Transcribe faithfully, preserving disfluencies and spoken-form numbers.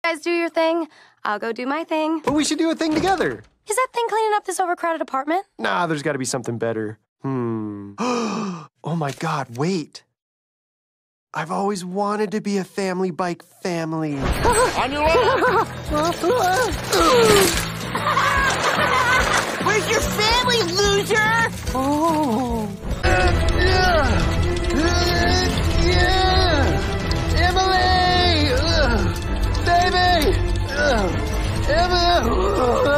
guys do your thing. I'll go do my thing. But we should do a thing together. Is that thing cleaning up this overcrowded apartment? Nah, there's got to be something better. Hmm. Oh my God, wait. I've always wanted to be a family bike family. On your left! Where's your family, loser? Oh. Yeah. Yeah. Emily! Baby! Emily!